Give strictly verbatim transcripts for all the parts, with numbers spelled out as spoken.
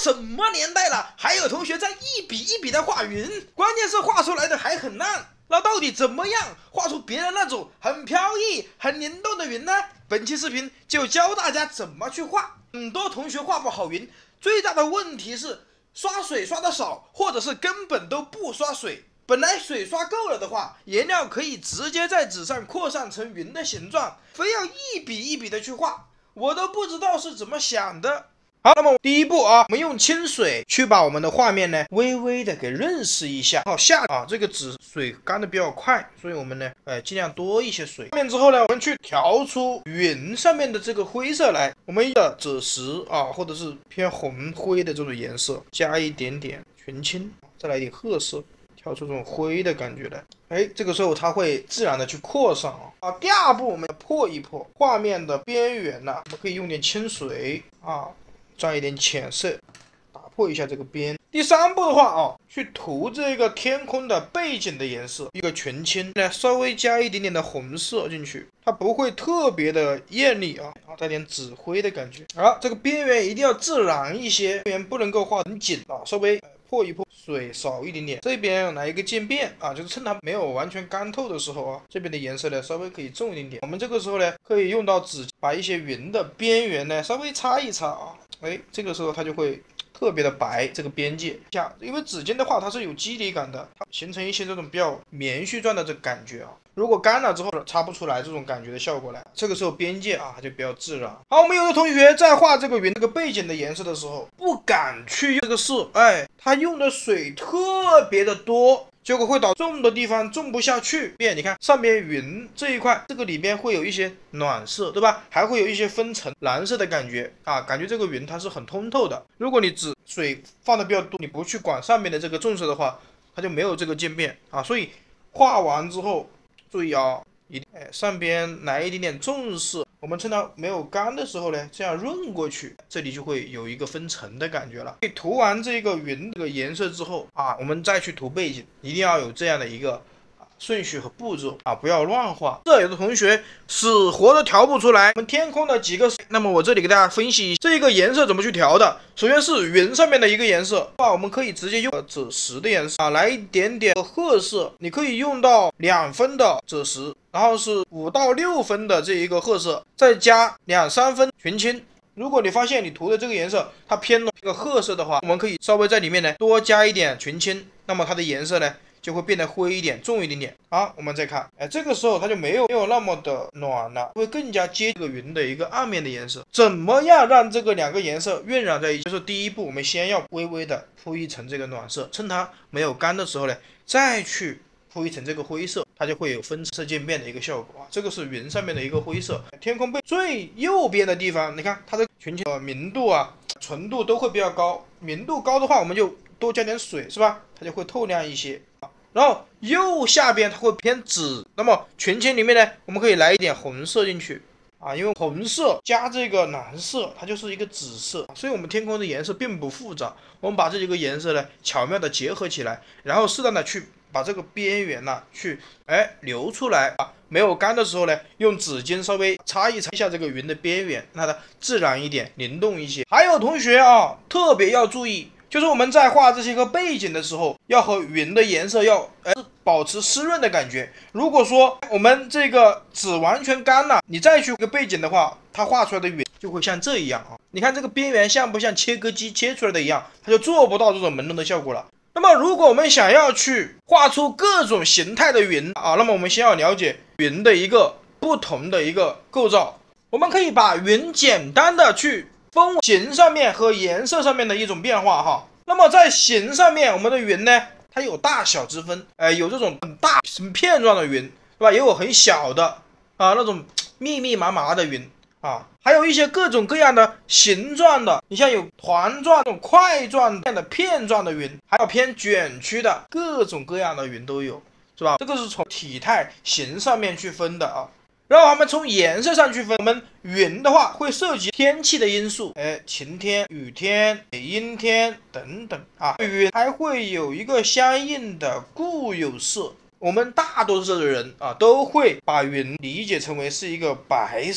什么年代了，还有同学在一笔一笔的画云，关键是画出来的还很烂。那到底怎么样画出别人那种很飘逸、很灵动的云呢？本期视频就教大家怎么去画。很多同学画不好云，最大的问题是刷水刷的少，或者是根本都不刷水。本来水刷够了的话，颜料可以直接在纸上扩散成云的形状，非要一笔一笔的去画，我都不知道是怎么想的。好，那么第一步啊，我们用清水去把我们的画面呢微微的给润湿一下。好，下啊，这个纸水干的比较快，所以我们呢，呃，尽量多一些水。画面之后呢，我们去调出云上面的这个灰色来，我们的赭石啊，或者是偏红灰的这种颜色，加一点点群青，再来一点褐色，调出这种灰的感觉来。哎，这个时候它会自然的去扩散啊。啊，第二步我们破一破画面的边缘呢，我们可以用点清水啊。蘸一点浅色，打破一下这个边。第三步的话啊，去涂这个天空的背景的颜色，一个群青呢，稍微加一点点的红色进去，它不会特别的艳丽啊，然后带点紫灰的感觉。好，这个边缘一定要自然一些，边缘不能够画很紧啊，稍微破一破，水少一点点。这边来一个渐变啊，就是趁它没有完全干透的时候啊，这边的颜色呢稍微可以重一点点。我们这个时候呢，可以用到纸，把一些云的边缘呢稍微擦一擦啊。哎，这个时候它就会特别的白，这个边界下，因为纸巾的话它是有肌理感的，它形成一些这种比较棉絮状的这个感觉啊。如果干了之后擦不出来这种感觉的效果来，这个时候边界啊它就比较自然。好，我们有的同学在画这个云这个背景的颜色的时候，不敢去用这个色，哎，他用的水特别的多。结果会导致种的地方种不下去。你看上边云这一块，这个里边会有一些暖色，对吧？还会有一些分层蓝色的感觉啊，感觉这个云它是很通透的。如果你只水放的比较多，你不去管上面的这个重色的话，它就没有这个渐变啊。所以画完之后注意啊，一哎上边来一点点重色。我们趁它没有干的时候呢，这样润过去，这里就会有一个分层的感觉了。涂完这个云这个颜色之后啊，我们再去涂背景，一定要有这样的一个顺序和步骤啊，不要乱画。这有的同学死活都调不出来。我们天空的几个，那么我这里给大家分析这个颜色怎么去调的。首先是云上面的一个颜色啊，我们可以直接用赭石的颜色啊，来一点点褐色，你可以用到两分的赭石。然后是五到六分的这一个褐色，再加两三分群青。如果你发现你涂的这个颜色它偏这个褐色的话，我们可以稍微在里面呢多加一点群青，那么它的颜色呢就会变得灰一点、重一点点。好，我们再看，哎，这个时候它就没有没有那么的暖了，会更加接这个云的一个暗面的颜色。怎么样让这个两个颜色晕染在一起？就是第一步，我们先要微微的铺一层这个暖色，趁它没有干的时候呢，再去铺一层这个灰色，它就会有分色渐变的一个效果啊。这个是云上面的一个灰色，天空背最右边的地方，你看它的群青、呃、明度啊、纯度都会比较高。明度高的话，我们就多加点水，是吧？它就会透亮一些。然后右下边它会偏紫，那么群青里面呢，我们可以来一点红色进去啊，因为红色加这个蓝色，它就是一个紫色，所以我们天空的颜色并不复杂。我们把这几个颜色呢巧妙的结合起来，然后适当的去把这个边缘呢、啊、去哎留出来啊，没有干的时候呢，用纸巾稍微擦一擦一下这个云的边缘，让它自然一点、灵动一些。还有同学啊，特别要注意，就是我们在画这些个背景的时候，要和云的颜色要哎保持湿润的感觉。如果说我们这个纸完全干了，你再去个背景的话，它画出来的云就会像这样啊。你看这个边缘像不像切割机切出来的一样，它就做不到这种朦胧的效果了。那么如果我们想要去画出各种形态的云啊，那么我们先要了解云的一个不同的一个构造。我们可以把云简单的去分为形上面和颜色上面的一种变化哈。那么在形上面，我们的云呢，它有大小之分，呃，有这种很大片状的云，对吧？也有很小的啊那种密密麻麻的云啊，还有一些各种各样的形状的，你像有团状、这种块状的、片状的云，还有偏卷曲的，各种各样的云都有，是吧？这个是从体态形上面去分的啊。然后我们从颜色上去分，我们云的话会涉及天气的因素，哎，晴天、雨天、阴天等等啊。云还会有一个相应的固有色。我们大多数的人啊，都会把云理解成为是一个白色，对吧？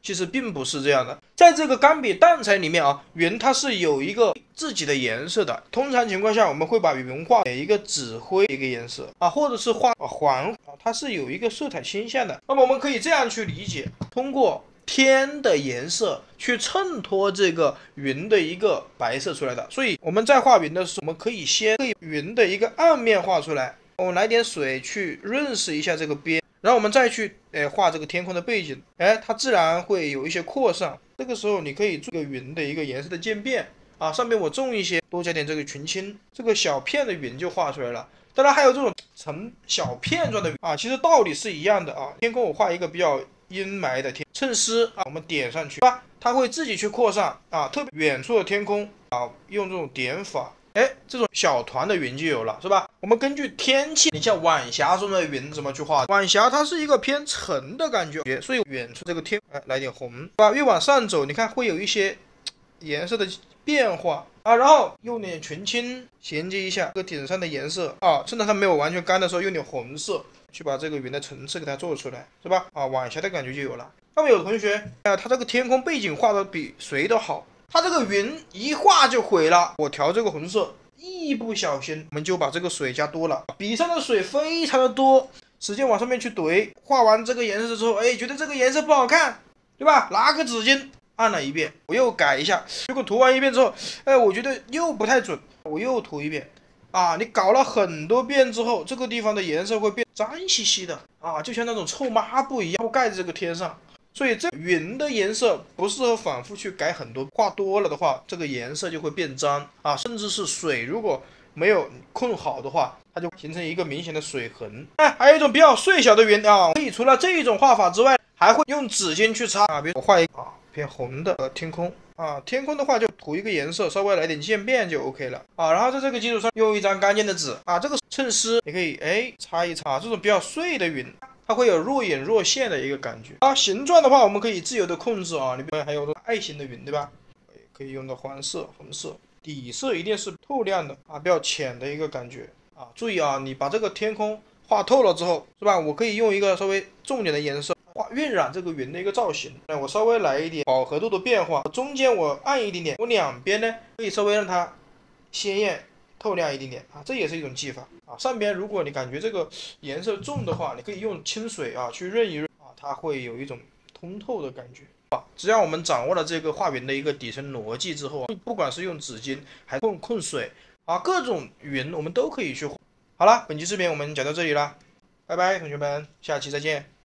其实并不是这样的。在这个钢笔淡彩里面啊，云它是有一个自己的颜色的。通常情况下，我们会把云画给一个紫灰一个颜色啊，或者是画黄啊，它是有一个色彩倾向的。那么我们可以这样去理解，通过天的颜色去衬托这个云的一个白色出来的。所以我们在画云的时候，我们可以先对云的一个暗面画出来，我们来点水去润湿一下这个边，然后我们再去呃画这个天空的背景，哎，它自然会有一些扩散。这个时候你可以做一个云的一个颜色的渐变啊，上面我种一些，多加点这个群青，这个小片的云就画出来了。当然还有这种成小片状的云啊，其实道理是一样的啊。天空我画一个比较阴霾的天，衬湿啊，我们点上去，吧，它会自己去扩散啊。特别远处的天空啊，用这种点法，哎，这种小团的云就有了，是吧？我们根据天气，你像晚霞中的云怎么去画？晚霞它是一个偏沉的感觉，所以远处这个天，哎，来点红，是吧？越往上走，你看会有一些颜色的变化啊，然后用点群青衔接一下这个顶上的颜色啊，趁着它没有完全干的时候，用点红色去把这个云的层次给它做出来，是吧？啊，晚霞的感觉就有了。那么有同学啊，他这个天空背景画的比谁都好，他这个云一画就毁了。我调这个红色，一不小心我们就把这个水加多了，笔上的水非常的多，使劲往上面去怼。画完这个颜色之后，哎，觉得这个颜色不好看，对吧？拿个纸巾按了一遍，我又改一下，结果涂完一遍之后，哎，我觉得又不太准，我又涂一遍。啊，你搞了很多遍之后，这个地方的颜色会变脏兮兮的啊，就像那种臭抹布一样盖在这个天上。所以这云的颜色不适合反复去改很多，画多了的话，这个颜色就会变脏啊，甚至是水如果没有控好的话，它就形成一个明显的水痕。哎，还有一种比较碎小的云啊，可以除了这一种画法之外，还会用纸巾去擦啊，比如我画一个啊偏红的天空啊，天空的话就涂一个颜色，稍微来点渐变就 OK 了啊。然后在这个基础上用一张干净的纸啊，这个衬湿你可以哎擦一擦，这种比较碎的云，它会有若隐若现的一个感觉啊。形状的话，我们可以自由的控制啊。你比如还有爱心的云，对吧？可以用到黄色、红色，底色一定是透亮的啊，比较浅的一个感觉啊。注意啊，你把这个天空画透了之后，是吧？我可以用一个稍微重点的颜色画晕染这个云的一个造型。那我稍微来一点饱和度的变化，中间我暗一点点，我两边呢可以稍微让它鲜艳透亮一点点啊，这也是一种技法啊。上边如果你感觉这个颜色重的话，你可以用清水啊去润一润啊，它会有一种通透的感觉啊。只要我们掌握了这个画云的一个底层逻辑之后啊，不管是用纸巾还是控控水啊，各种云我们都可以去画。好了，本期视频我们讲到这里了，拜拜，同学们，下期再见。